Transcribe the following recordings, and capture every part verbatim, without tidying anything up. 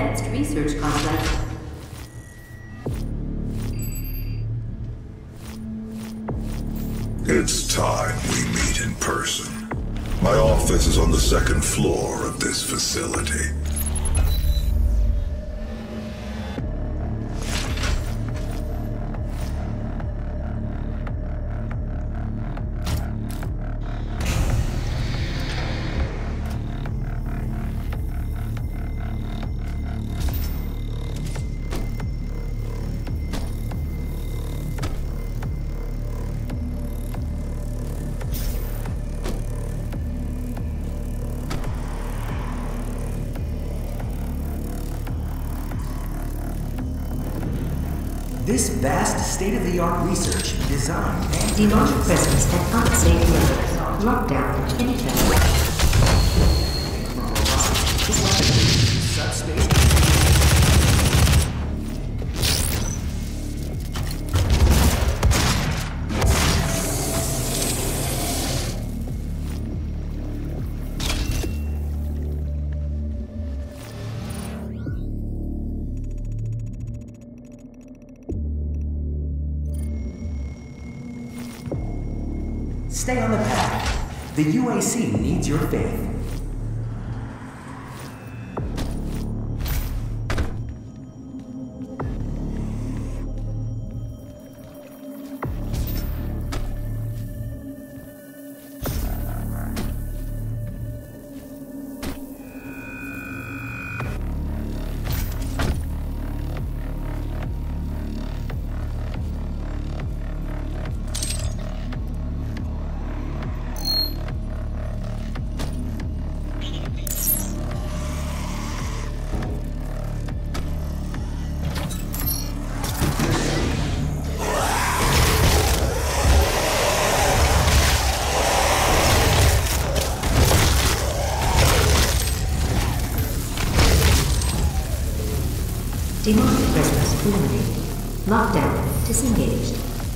advanced research complex. It's time we meet in person. My office is on the second floor of this facility. This vast, state-of-the-art research, design, and Demonic presence at unsafe levels. Lockdown in effect. subspace. Stay on the path. The U A C needs your faith. Demonic presence eliminated. Lockdown disengaged.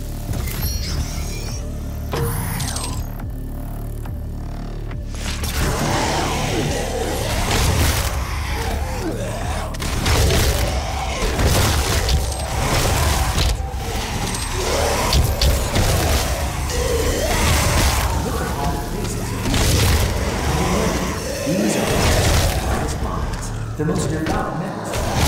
These are the brightest minds, the most devout members.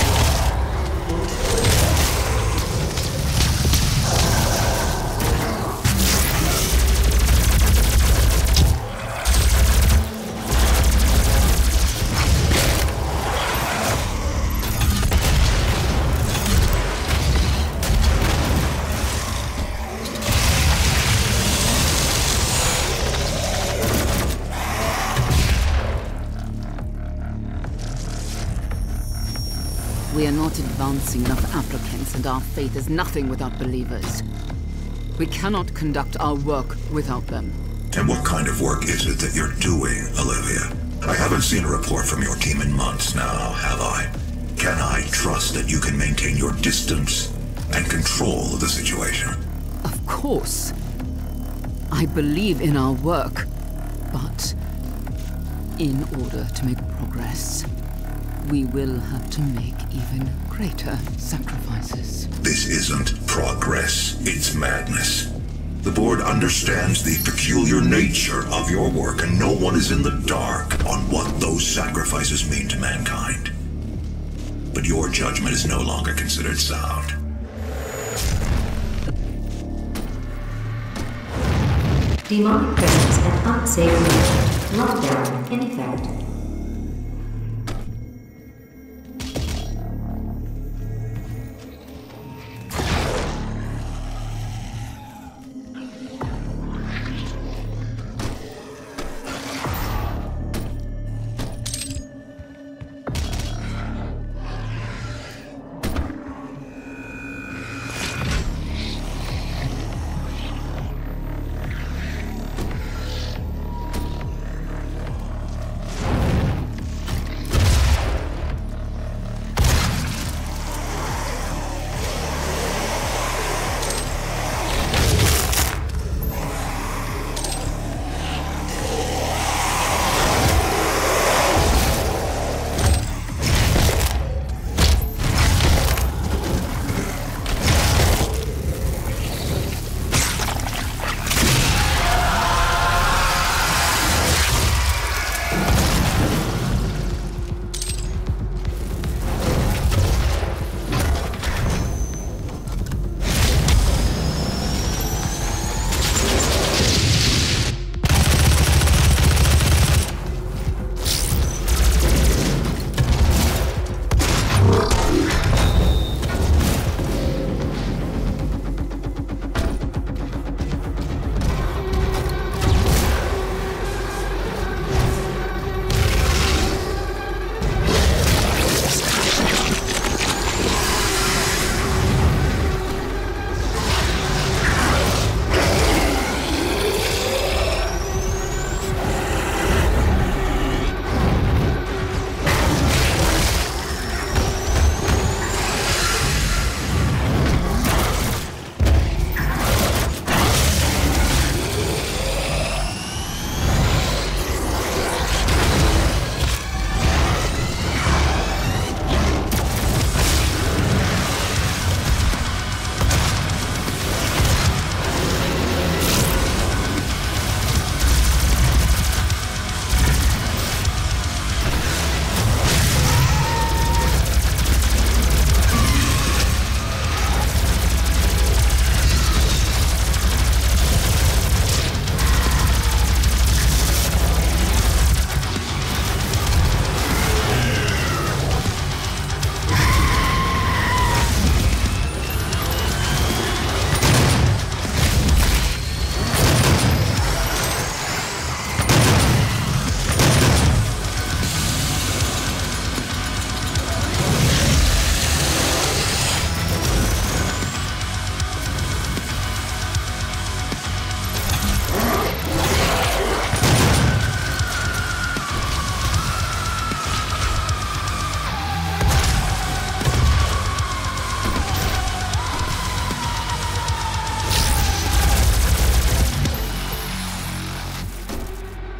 We are not advancing enough applicants, and our faith is nothing without believers. We cannot conduct our work without them. And what kind of work is it that you're doing, Olivia? I haven't seen a report from your team in months now, have I? Can I trust that you can maintain your distance and control of the situation? Of course. I believe in our work, but in order to make progress, we will have to make even greater sacrifices. This isn't progress, it's madness. The board understands the peculiar nature of your work, and no one is in the dark on what those sacrifices mean to mankind. But your judgment is no longer considered sound. Demonic presence at unsafe level. Lockdown in effect.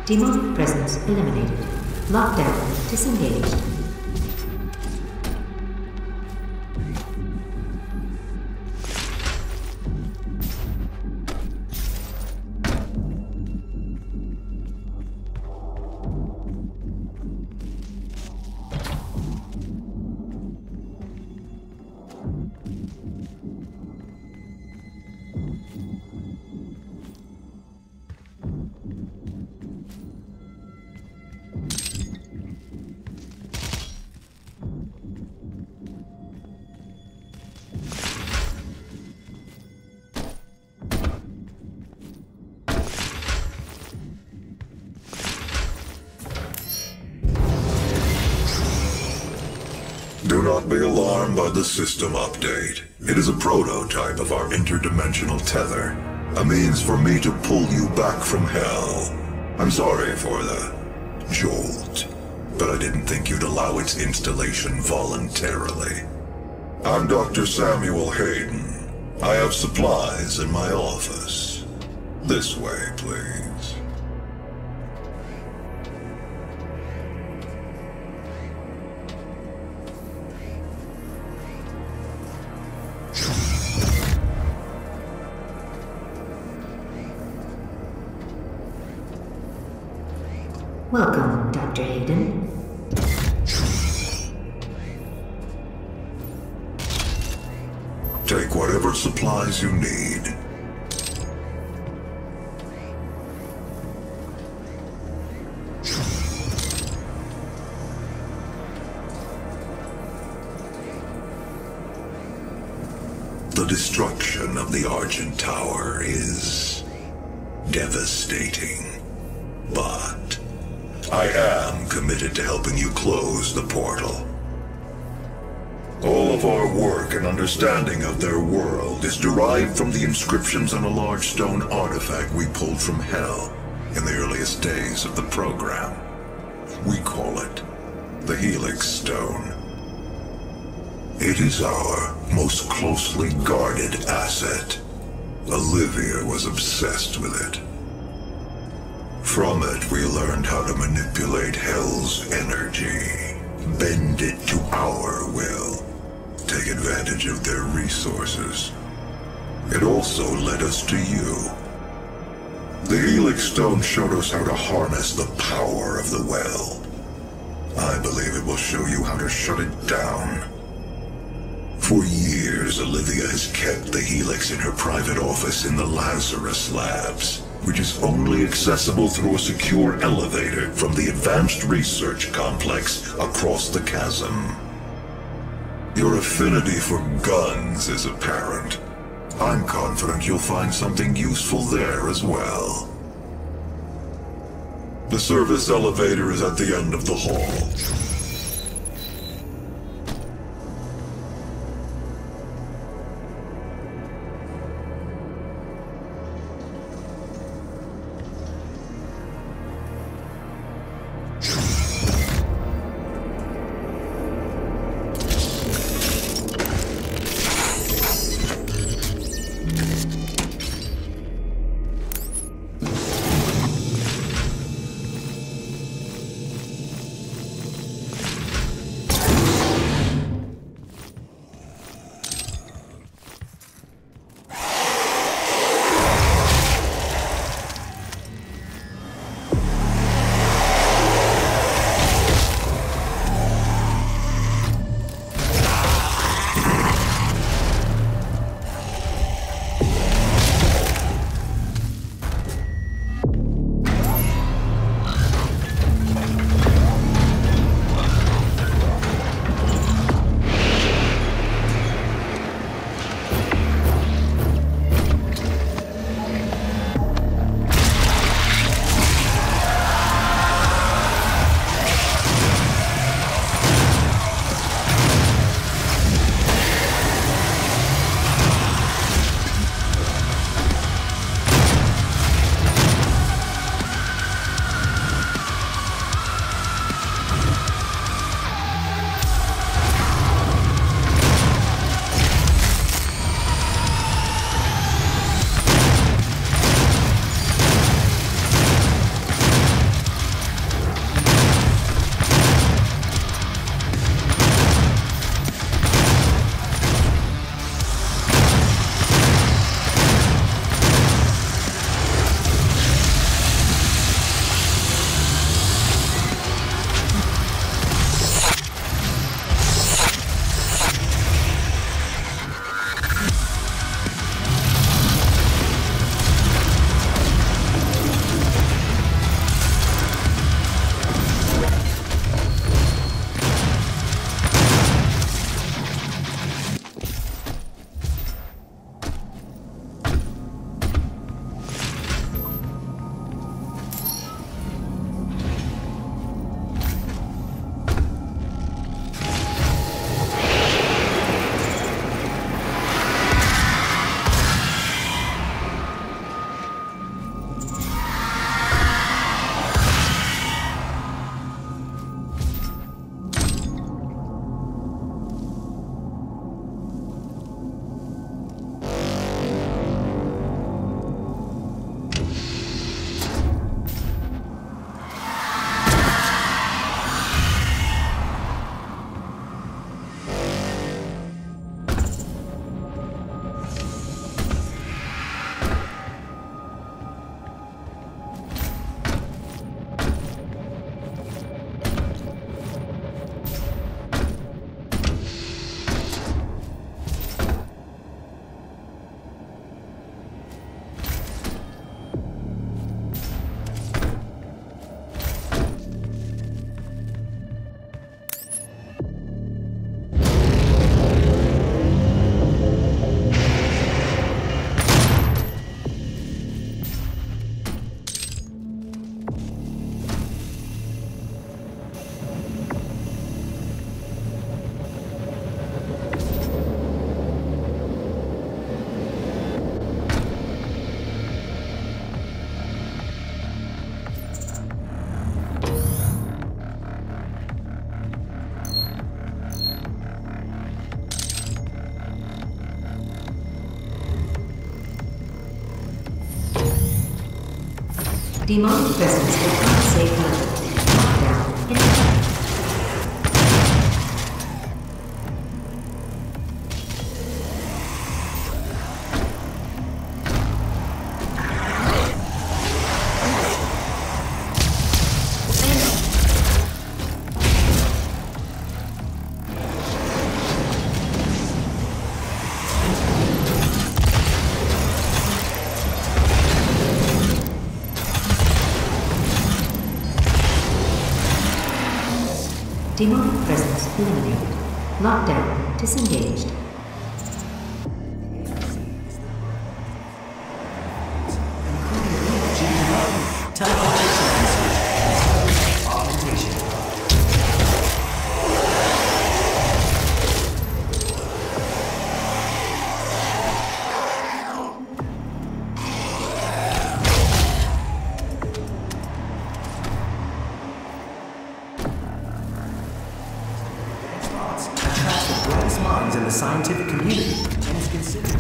Demonic presence eliminated. Lockdown disengaged. Do not be alarmed by the system update. It is a prototype of our interdimensional tether. A means for me to pull you back from hell. I'm sorry for the jolt, but I didn't think you'd allow its installation voluntarily. I'm Doctor Samuel Hayden. I have supplies in my office. This way, please. Welcome, Doctor Hayden. Take whatever supplies you need. The destruction of the Argent Tower is devastating, but I am committed to helping you close the portal. All of our work and understanding of their world is derived from the inscriptions on a large stone artifact we pulled from Hell in the earliest days of the program. We call it the Helix Stone. It is our most closely guarded asset. Olivia was obsessed with it. From it, we learned how to manipulate Hell's energy, bend it to our will, take advantage of their resources. It also led us to you. The Helix Stone showed us how to harness the power of the well. I believe it will show you how to shut it down. For years, Olivia has kept the Helix in her private office in the Lazarus Labs, which is only accessible through a secure elevator from the Advanced Research Complex across the chasm. Your affinity for guns is apparent. I'm confident you'll find something useful there as well. The service elevator is at the end of the hall. Demonic presence at unsafe level. Lockdown in effect. Demonic presence eliminated. Lockdown disengaged. Teleportation research. Augmentation. Attracts the brightest minds in the scientific community and is considered.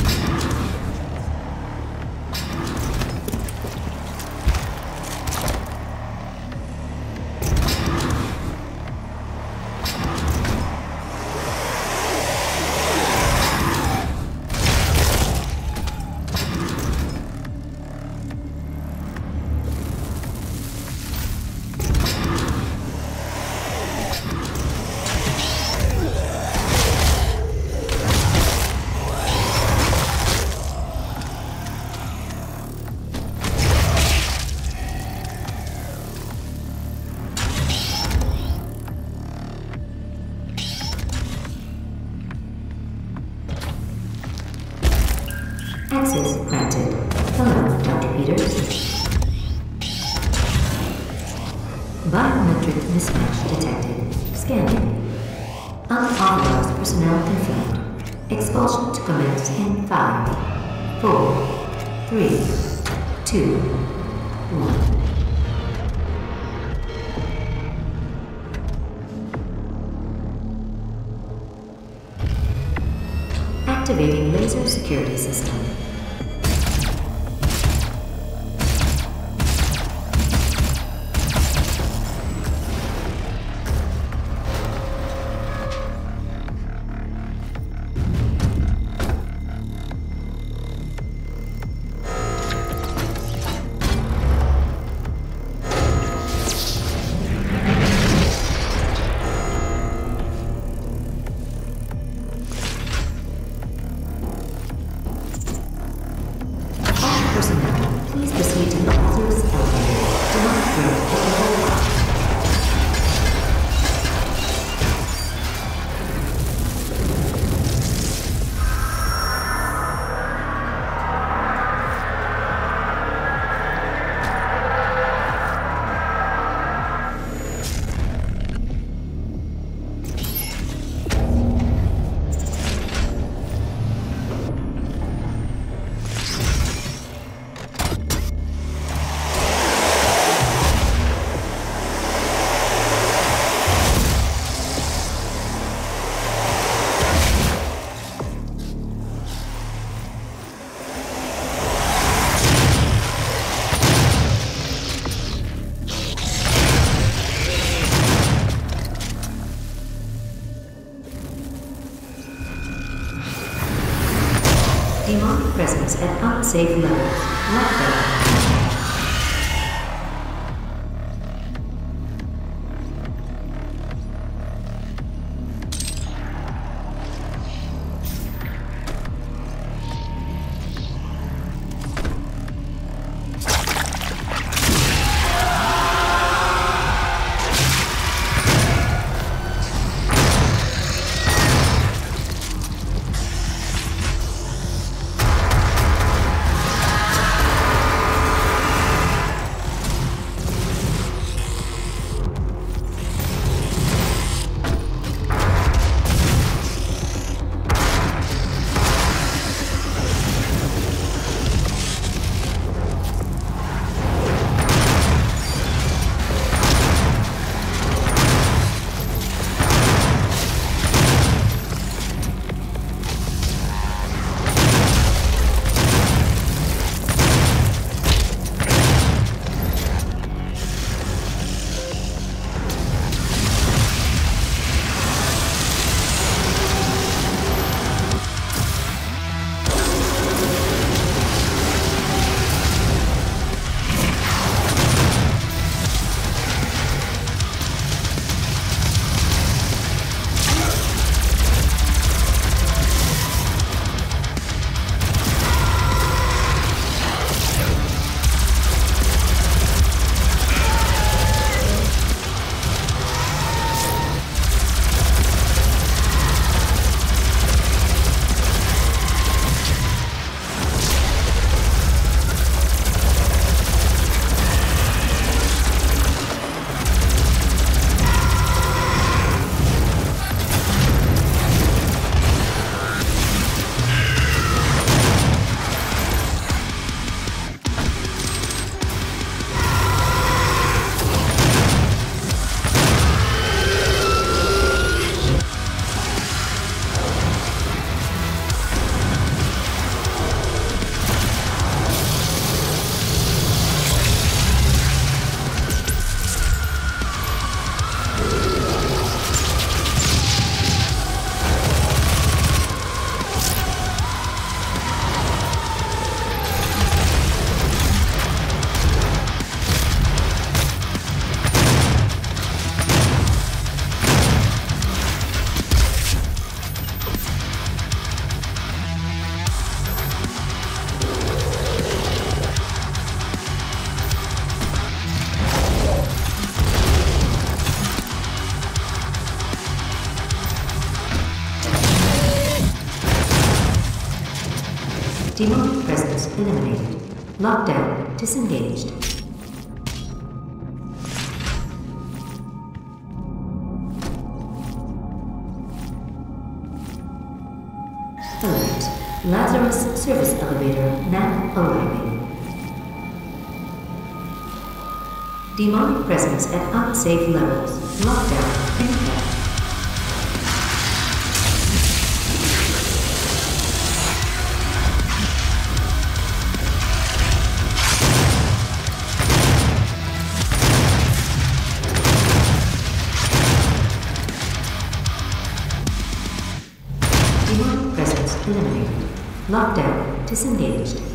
Access granted. Hello, Doctor Peters. Biometric mismatch detected. Scanning. Unauthorized personnel confirmed. Expulsion to commence in five, four, three, two, one. Activating laser security system. Personnel, please proceed to the Lazarus elevator. Do not throw at the whole lot. Demonic presence at unsafe levels. Lockdown. Demonic presence eliminated. Lockdown disengaged. Alert. Lazarus service elevator now arriving. Demonic presence at unsafe levels. Lockdown in effect. Demonic presence eliminated. Lockdown disengaged.